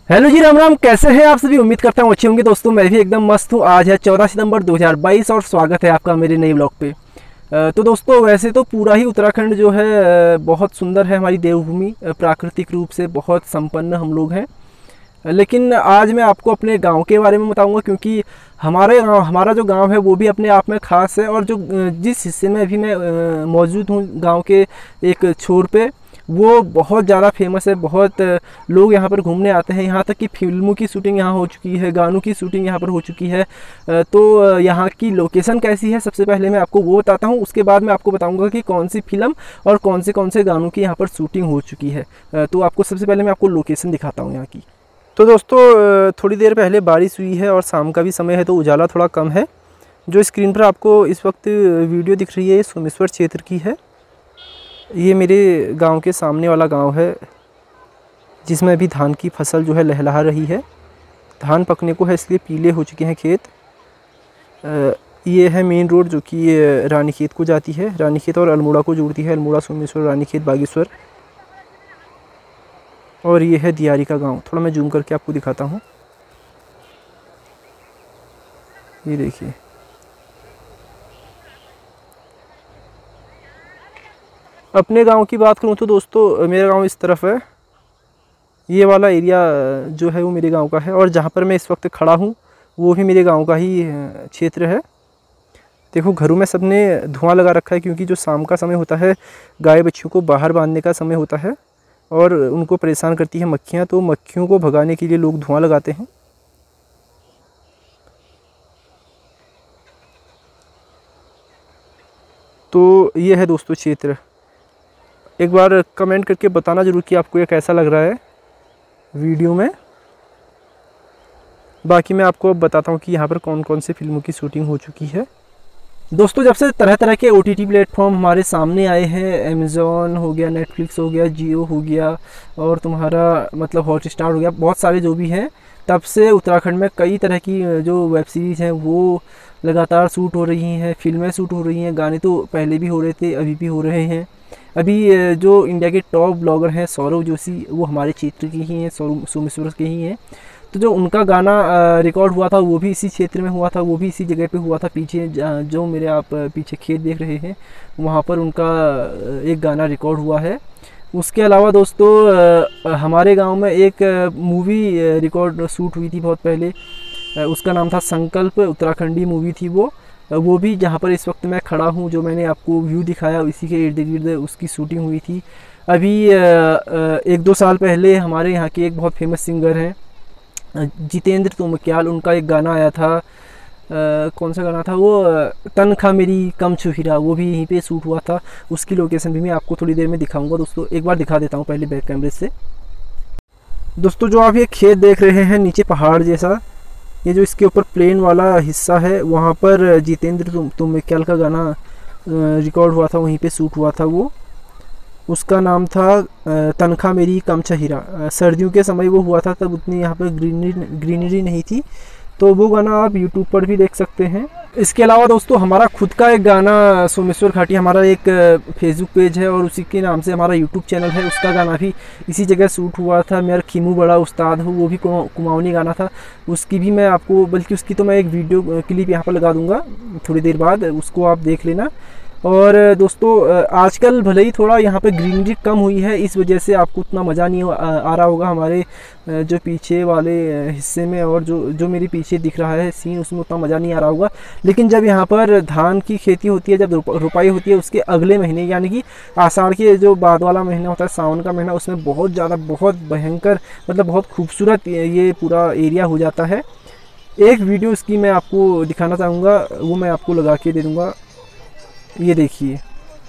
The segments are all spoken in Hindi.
हेलो जी, राम राम। कैसे हैं आप सभी? उम्मीद करता हूँ अच्छे होंगे। दोस्तों मैं भी एकदम मस्त हूँ। आज है 14 सितंबर 2022 और स्वागत है आपका मेरे नए ब्लॉग पे। तो दोस्तों वैसे तो पूरा ही उत्तराखंड जो है बहुत सुंदर है। हमारी देवभूमि प्राकृतिक रूप से बहुत संपन्न हम लोग हैं। लेकिन आज मैं आपको अपने गांव के बारे में बताऊंगा, क्योंकि हमारा जो गांव है वो भी अपने आप में ख़ास है। और जो जिस हिस्से में अभी मैं मौजूद हूँ गांव के एक छोर पे, वो बहुत ज़्यादा फेमस है। बहुत लोग यहाँ पर घूमने आते हैं। यहाँ तक कि फिल्मों की शूटिंग यहाँ हो चुकी है, गानों की शूटिंग यहाँ पर हो चुकी है। तो यहाँ की लोकेशन कैसी है, सबसे पहले मैं आपको वो बताता हूँ। उसके बाद मैं आपको बताऊँगा कि कौन सी फिल्म और कौन से गानों की यहाँ पर शूटिंग हो चुकी है। तो आपको सबसे पहले मैं आपको लोकेशन दिखाता हूँ यहाँ की। तो दोस्तों थोड़ी देर पहले बारिश हुई है और शाम का भी समय है, तो उजाला थोड़ा कम है। जो स्क्रीन पर आपको इस वक्त वीडियो दिख रही है ये सोमेश्वर क्षेत्र की है। ये मेरे गांव के सामने वाला गांव है, जिसमें अभी धान की फसल जो है लहलहा रही है। धान पकने को है, इसलिए पीले हो चुके हैं खेत। ये है मेन रोड जो कि रानीखेत को जाती है। रानीखेत और अल्मोड़ा को जोड़ती है। अल्मोड़ा, सोमेश्वर, रानीखेत, बागेश्वर। और ये है दियारी का गांव। थोड़ा मैं जूम करके आपको दिखाता हूँ। ये देखिए, अपने गांव की बात करूँ तो दोस्तों मेरा गांव इस तरफ है। ये वाला एरिया जो है वो मेरे गांव का है, और जहाँ पर मैं इस वक्त खड़ा हूँ वो भी मेरे गांव का ही क्षेत्र है। देखो, घरों में सबने धुआं लगा रखा है, क्योंकि जो शाम का समय होता है गाय बच्चियों को बाहर बांधने का समय होता है और उनको परेशान करती है मक्खियाँ। तो मक्खियों को भगाने के लिए लोग धुआं लगाते हैं। तो ये है दोस्तों क्षेत्र। एक बार कमेंट करके बताना ज़रूर कि आपको ये कैसा लग रहा है वीडियो में। बाकी मैं आपको अब बताता हूँ कि यहाँ पर कौन कौन सी फिल्मों की शूटिंग हो चुकी है। दोस्तों जब से तरह तरह के OTT प्लेटफॉर्म हमारे सामने आए हैं, अमेज़ॉन हो गया, नेटफ्लिक्स हो गया, जियो हो गया, और तुम्हारा मतलब हॉटस्टार हो गया, बहुत सारे जो भी हैं, तब से उत्तराखंड में कई तरह की जो वेब सीरीज़ हैं वो लगातार शूट हो रही हैं, फिल्में शूट हो रही हैं। गाने तो पहले भी हो रहे थे, अभी भी हो रहे हैं। अभी जो इंडिया के टॉप ब्लॉगर हैं सौरव जोशी, वो हमारे क्षेत्र के ही हैं, सोमेश्वर के ही हैं। तो जो उनका गाना रिकॉर्ड हुआ था वो भी इसी क्षेत्र में हुआ था, वो भी इसी जगह पे हुआ था। पीछे जो मेरे आप पीछे खेत देख रहे हैं, वहाँ पर उनका एक गाना रिकॉर्ड हुआ है। उसके अलावा दोस्तों हमारे गांव में एक मूवी रिकॉर्ड शूट हुई थी बहुत पहले। उसका नाम था संकल्प, उत्तराखंडी मूवी थी वो भी जहाँ पर इस वक्त मैं खड़ा हूँ, जो मैंने आपको व्यू दिखाया इसी के इर्द गिर्द उसकी शूटिंग हुई थी। अभी 1-2 साल पहले हमारे यहाँ के एक बहुत फेमस सिंगर हैं जितेंद्र तुमक्याल, उनका एक गाना आया था। कौन सा गाना था वो? तनखा मेरी कम छुहिरा, वो भी यहीं पे शूट हुआ था। उसकी लोकेशन भी मैं आपको थोड़ी देर में दिखाऊंगा। दोस्तों एक बार दिखा देता हूँ पहले बैक कैमरे से। दोस्तों जो आप ये खेत देख रहे हैं नीचे पहाड़ जैसा, ये जो इसके ऊपर प्लेन वाला हिस्सा है, वहाँ पर जितेंद्र तुमक्याल का गाना रिकॉर्ड हुआ था, वहीं पे शूट हुआ था वो। उसका नाम था तनखा मेरी कमछा हीरा। सर्दियों के समय वो हुआ था, तब उतनी यहाँ पर ग्रीनरी नहीं थी। तो वो गाना आप यूट्यूब पर भी देख सकते हैं। इसके अलावा दोस्तों हमारा खुद का एक गाना सोमेश्वर घाटी, हमारा एक फेसबुक पेज है और उसी के नाम से हमारा यूट्यूब चैनल है। उसका गाना भी इसी जगह शूट हुआ था। मेरा खीमू बड़ा उस्ताद हो, वो भी कुमाऊनी गाना था। उसकी भी मैं आपको, बल्कि उसकी तो मैं एक वीडियो क्लिप यहाँ पर लगा दूँगा थोड़ी देर बाद, उसको आप देख लेना। और दोस्तों आजकल भले ही थोड़ा यहाँ पे ग्रीनरी कम हुई है, इस वजह से आपको उतना मज़ा नहीं आ रहा होगा हमारे जो पीछे वाले हिस्से में, और जो मेरे पीछे दिख रहा है सीन, उसमें उतना मज़ा नहीं आ रहा होगा। लेकिन जब यहाँ पर धान की खेती होती है, जब रुपाई होती है, उसके अगले महीने यानी कि आषाढ़ के जो बाद वाला महीना होता है, सावन का महीना, उसमें बहुत ज़्यादा, बहुत भयंकर, मतलब बहुत खूबसूरत ये पूरा एरिया हो जाता है। एक वीडियो इसकी मैं आपको दिखाना चाहूँगा, वो मैं आपको लगा के दे दूँगा। ये देखिए,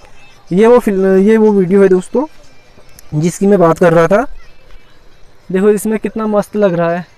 ये वो वीडियो है दोस्तों जिसकी मैं बात कर रहा था। देखो इसमें कितना मस्त लग रहा है,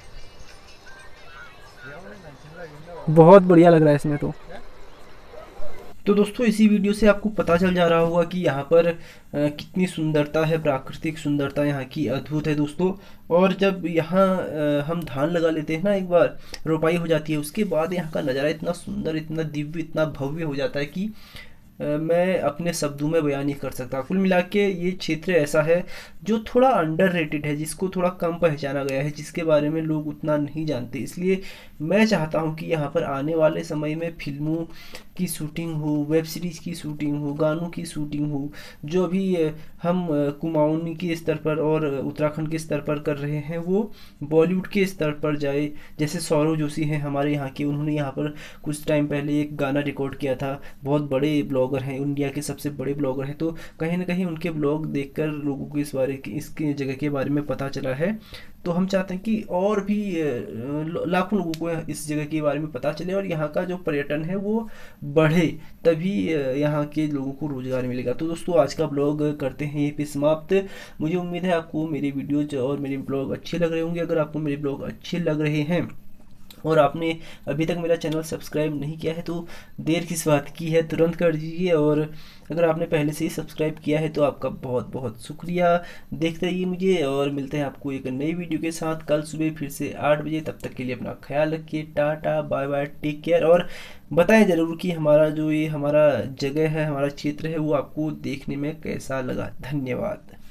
बहुत बढ़िया लग रहा है इसमें। तो दोस्तों इसी वीडियो से आपको पता चल जा रहा होगा कि यहाँ पर कितनी सुंदरता है, प्राकृतिक सुंदरता यहाँ की अद्भुत है दोस्तों। और जब यहाँ हम धान लगा लेते हैं ना, एक बार रोपाई हो जाती है, उसके बाद यहाँ का नज़ारा इतना सुंदर, इतना दिव्य, इतना भव्य हो जाता है कि मैं अपने शब्दों में बयान नहीं कर सकता। कुल मिला के ये क्षेत्र ऐसा है जो थोड़ा अंडररेटेड है, जिसको थोड़ा कम पहचाना गया है, जिसके बारे में लोग उतना नहीं जानते। इसलिए मैं चाहता हूँ कि यहाँ पर आने वाले समय में फिल्मों की शूटिंग हो, वेब सीरीज़ की शूटिंग हो, गानों की शूटिंग हो, जो अभी हम कुमाऊनी के स्तर पर और उत्तराखंड के स्तर पर कर रहे हैं, वो बॉलीवुड के स्तर पर जाए। जैसे सौरव जोशी हैं हमारे यहाँ के, उन्होंने यहाँ पर कुछ टाइम पहले एक गाना रिकॉर्ड किया था। बहुत बड़े ब्लॉगर हैं, इंडिया के सबसे बड़े ब्लॉगर हैं, तो कहीं ना कहीं उनके ब्लॉग देखकर लोगों को इस बारे की, इसकी जगह के बारे में पता चला है। तो हम चाहते हैं कि और भी लाखों लोगों को इस जगह के बारे में पता चले और यहाँ का जो पर्यटन है वो बढ़े, तभी यहाँ के लोगों को रोज़गार मिलेगा। तो दोस्तों आज का ब्लॉग करते हैं यहीं पे समाप्त। मुझे उम्मीद है आपको मेरे वीडियोज और मेरे ब्लॉग अच्छे लग रहे होंगे। अगर आपको मेरे ब्लॉग अच्छे लग रहे हैं और आपने अभी तक मेरा चैनल सब्सक्राइब नहीं किया है तो देर किस बात की है, तुरंत कर दीजिए। और अगर आपने पहले से ही सब्सक्राइब किया है तो आपका बहुत बहुत शुक्रिया। देखते रहिए मुझे और मिलते हैं आपको एक नई वीडियो के साथ कल सुबह फिर से 8 बजे। तब तक के लिए अपना ख्याल रखिए। Tata bye bye, take care. और बताएं ज़रूर कि हमारा जो ये हमारा जगह है, हमारा क्षेत्र है, वो आपको देखने में कैसा लगा। धन्यवाद।